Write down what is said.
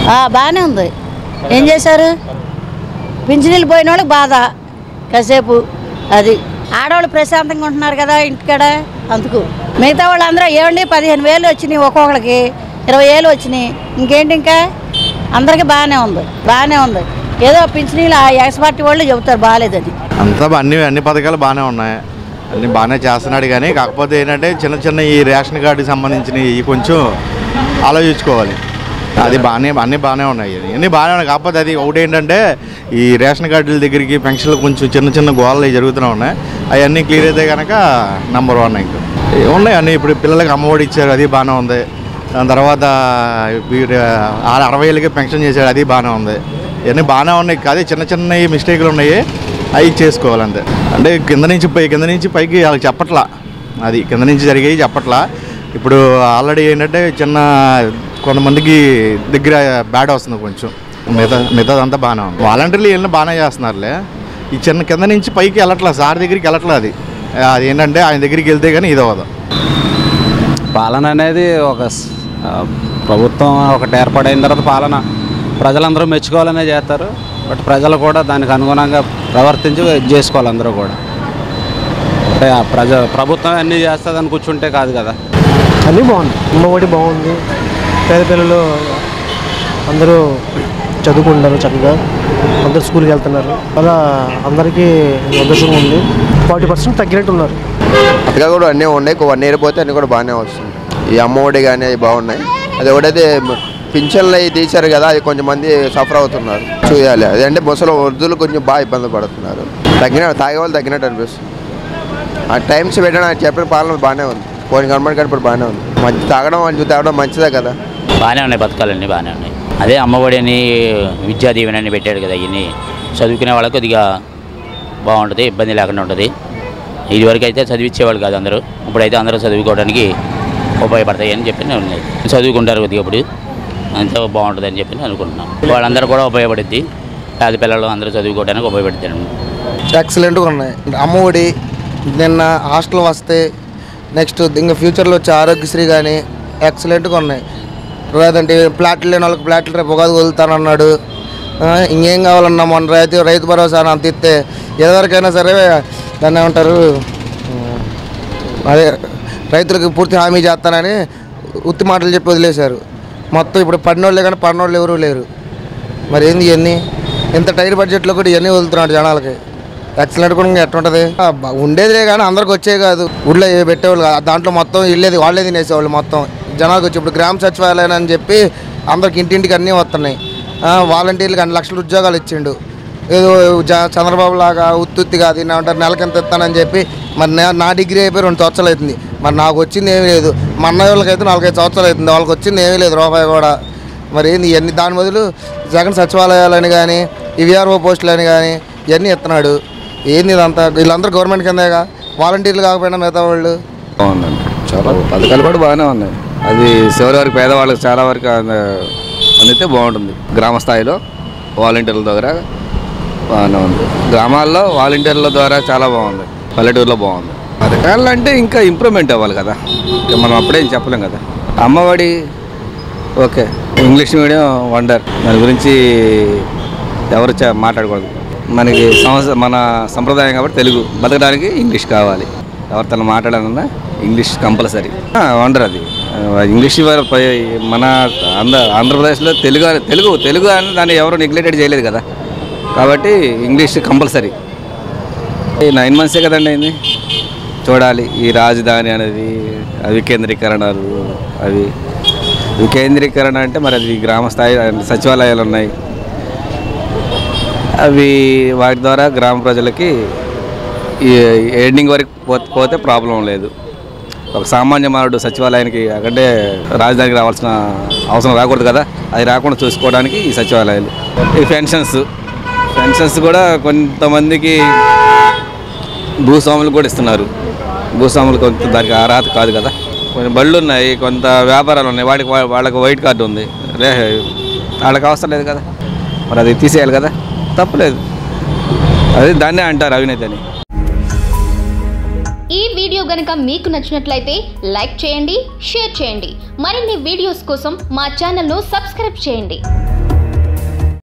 బాగానే ఉంది. ఏం చేశారు? పింఛనీళ్ళు పోయిన వాళ్ళకి బాధ కాసేపు. అది ఆడవాళ్ళు ప్రశాంతంగా ఉంటున్నారు కదా ఇంటికాడ, అందుకు. మిగతా వాళ్ళందరూ ఏమండి 15,000 వచ్చినాయి, ఒక్కొక్కరికి 20,000 వచ్చినాయి. ఇంకేంటి, ఇంకా అందరికీ బాగానే ఉంది. ఏదో పింఛనీళ్ళు ఎక్స్ పార్టీ వాళ్ళు చెబుతారు బాగాలేదని. అంతా అన్ని పథకాలు బాగానే ఉన్నాయి, అన్నీ బాగానే చేస్తున్నాడు. కానీ కాకపోతే ఏంటంటే చిన్న ఈ రేషన్ కార్డుకి సంబంధించినవి కొంచెం ఆలోచించుకోవాలి. అది అన్నీ బాగానే ఉన్నాయి, కాకపోతే అది ఒకటి ఏంటంటే ఈ రేషన్ కార్డుల దగ్గరికి పెన్షన్లు కొంచెం చిన్న గోళాలు జరుగుతూనే ఉన్నాయి. అవన్నీ క్లియర్ అయితే కనుక నెంబర్ 1 ఇంకా ఉన్నాయి అన్నీ. ఇప్పుడు పిల్లలకి అమ్మఒడి ఇచ్చారు, అది బాగానే ఉంది. దాని తర్వాత 60,000కి పెన్షన్ చేశాడు, అది బాగానే ఉంది. ఇవన్నీ బాగానే ఉన్నాయి. అదే చిన్న మిస్టేక్లు ఉన్నాయి, అవి చేసుకోవాలంతే. అంటే కింద నుంచి పైకి వాళ్ళకి చెప్పట్లా, అది కింద నుంచి జరిగేవి చెప్పట్లా. ఇప్పుడు ఆల్రెడీ ఏంటంటే కొంతమందికి దగ్గర బ్యాడ్ వస్తుంది కొంచెం, మిగతాదంతా బాగానే ఉంది. వాలంటీర్లు వీళ్ళని బాగానే చేస్తున్నారులే. ఈ కింద నుంచి పైకి వెళ్ళట్లా, సార్ దగ్గరికి వెళ్ళట్లా. అది ఏంటంటే ఆయన దగ్గరికి వెళ్తే కానీ ఇది అవ్వదు. పాలన అనేది ఒక ప్రభుత్వం ఒకటి ఏర్పాటైన తర్వాత పాలన ప్రజలందరూ మెచ్చుకోవాలనే చేస్తారు. బట్ ప్రజలు కూడా దానికి అనుగుణంగా ప్రవర్తించి చేసుకోవాలి అందరూ కూడా. అంటే ప్రభుత్వం అన్నీ చేస్తుందని కూర్చుంటే కాదు కదా. అన్నీ బాగుంది. అమ్మఒడి బాగుంది, పేద పిల్లలు అందరూ చదువుకుంటున్నారు చక్కగా, అందరూ స్కూల్కి వెళ్తున్నారు. అలా అందరికీ సంతోషంగా ఉంది. 40% తగ్గినట్టు ఉన్నారు. అట్లా కూడా అన్నీ ఉన్నాయి. 1 year పోతే అన్నీ కూడా బాగానే వస్తుంది. ఈ అమ్మఒడి కానీ అవి బాగున్నాయి. అది ఒకటైతే పింఛన్లు అవి తీశారు కదా, అది కొంచెంమంది సఫర్ అవుతున్నారు, చూడాలి. అదంటే ముసలి వృద్ధులు కొంచెం బాగా ఇబ్బంది పడుతున్నారు. తాగేవాళ్ళు తగ్గినట్టు అనిపిస్తుంది. ఆ టైమ్స్ పెట్టడం చెప్పిన పాలన బాగానే ఉంది. పోయిన గవర్నమెంట్ కానీ ఇప్పుడు బాగానే ఉంది. మంచి తాగడం మంచిదే కదా. బాగానే ఉన్నాయి, పథకాలన్నీ బాగానే ఉన్నాయి. అదే అమ్మఒడి అని విద్యా దీవెనని పెట్టాడు కదా, ఇవన్నీ చదువుకునే వాళ్ళకి కొద్దిగా బాగుంటుంది, ఇబ్బంది లేకుండా ఉంటుంది. ఇదివరకు అయితే చదివించేవాళ్ళు కాదు అందరూ, ఇప్పుడైతే అందరూ చదువుకోవడానికి ఉపయోగపడతాయి అని చెప్పి ఉన్నాయి. చదువుకుంటారు కొద్దిగా, ఇప్పుడు అంతా బాగుంటుంది అని చెప్పి అనుకుంటున్నాం. వాళ్ళందరూ కూడా ఉపయోగపడుద్ది, పేద పిల్లలు అందరూ చదువుకోవడానికి ఉపయోగపడుతుంది. ఎక్సలెంట్గా ఉన్నాయి. అమ్మఒడి, నిన్న హాస్టల్ వస్తే, నెక్స్ట్ ఇంకా ఫ్యూచర్లో వచ్చే ఆరోగ్యశ్రీ కానీ ఎక్సలెంట్గా ఉన్నాయి. లేదంటే ప్లాట్లు లేని వాళ్ళకి ప్లాట్లు రేపు ఉగాది వదులుతానన్నాడు. ఇంకేం కావాలన్నా మొన్న రైతు భరోసా అంత ఇస్తే ఎవరికైనా సరే దాన్ని ఏమంటారు, అదే రైతులకు పూర్తి హామీ చేస్తానని ఉత్తి మాటలు చెప్పి వదిలేశారు. మొత్తం ఇప్పుడు పడినోళ్ళే కానీ పడినోళ్ళు ఎవరూ లేరు. మరి ఏంది ఇవన్నీ? ఇంత టైర్ బడ్జెట్లో కూడా ఇవన్నీ వదులుతున్నాడు జనాలకి. ఎక్సలెంట్ కూడా ఎట్లుంటుంది? ఉండేదిలే కానీ అందరికి వచ్చేవి కాదు. ఊళ్ళో పెట్టేవాళ్ళు కాదు, దాంట్లో మొత్తం వెళ్ళేది వాళ్ళే తినేసేవాళ్ళు. మొత్తం జనాలకు వచ్చి ఇప్పుడు గ్రామ సచివాలయం అని చెప్పి అందరికి ఇంటింటికి అన్నీ వస్తున్నాయి. వాలంటీర్లకు 2 లక్షల ఉద్యోగాలు ఇచ్చిండు. ఏదో చంద్రబాబు లాగా ఉత్తుత్తిగా అది ఏమంటారు నెలకి ఎంత ఇస్తానని చెప్పి. మరి నా డిగ్రీ అయిపోయి 2 సంవత్సరాలు అవుతుంది, మరి నాకు వచ్చింది ఏమీ లేదు. మా అన్నయ్య వాళ్ళకైతే 4-5 సంవత్సరాలు అవుతుంది, వాళ్ళకి వచ్చింది ఏమీ లేదు రూపాయి కూడా. మరి ఏంది ఇవన్నీ? దాని బదులు జగన్ సచివాలయాలని కానీ ఈవీఆర్ఓ పోస్టులు అని కానీ ఇవన్నీ ఇస్తున్నాడు. ఏంది ఇదంతా? వీళ్ళందరూ గవర్నమెంట్ కిందేగా, వాలంటీర్లు కాకపోయినా మిగతా వాళ్ళు. బాగుందండి, చాలా పథకాలు కూడా బాగానే ఉన్నాయి. అది చివరి వరకు పేదవాళ్ళకి చాలా వరకు అందితే బాగుంటుంది. గ్రామ స్థాయిలో వాలంటీర్ల ద్వారా బాగానే ఉంది. గ్రామాల్లో వాలంటీర్ల ద్వారా చాలా బాగుంది. పల్లెటూరులో బాగుంది. పథకాలు అంటే ఇంకా ఇంప్రూవ్మెంట్ అవ్వాలి కదా, మనం అప్పుడేం చెప్పలేం కదా. Amma Vodi okay, English medium wonder, దాని గురించి ఎవరు మాట్లాడకూడదు. మనకి మన సంప్రదాయం కాబట్టి తెలుగు, బతకడానికి ఇంగ్లీష్ కావాలి. ఎవరితో మాట్లాడాలన్నా ఇంగ్లీష్ కంపల్సరీ. వండర్ అది. ఇంగ్లీష్ మన ఆంధ్రప్రదేశ్లో తెలుగు అని దాన్ని ఎవరు నెగ్లెక్టెడ్ చేయలేదు కదా, కాబట్టి ఇంగ్లీష్ కంపల్సరీ. 9 months కదండి అయింది. చూడాలి ఈ రాజధాని అనేది, వికేంద్రీకరణలు, అవి వికేంద్రీకరణ అంటే మరి అది గ్రామ స్థాయి సచివాలయాలు ఉన్నాయి, అవి వాటి ద్వారా గ్రామ ప్రజలకి ఎండింగ్ వరకు పోతే ప్రాబ్లం లేదు. ఒక సామాన్య మానవుడు సచివాలయానికి అంటే రాజధానికి రావాల్సిన అవసరం రాకూడదు కదా, అది రాకుండా చూసుకోవడానికి ఈ సచివాలయాలు. ఈ పెన్షన్స్ కూడా కొంతమందికి భూస్వాములు కూడా ఇస్తున్నారు. భూస్వాములు కొంత దానికి అర్హత కాదు కదా. కొన్ని బళ్ళు ఉన్నాయి, కొంత వ్యాపారాలు ఉన్నాయి, వాళ్ళకి వైట్ కార్డు ఉంది, వాళ్ళకి అవసరం లేదు కదా, మరి అది తీసేయాలి కదా, తప్పలేదు. అది దాన్నే అంటారు అవినీతి అని. ఈ వీడియో గనుక మీకు నచ్చినట్లయితే లైక్ చేయండి, షేర్ చేయండి. మరిన్ని వీడియోస్ కోసం మా ఛానల్ను సబ్స్క్రైబ్ చేయండి.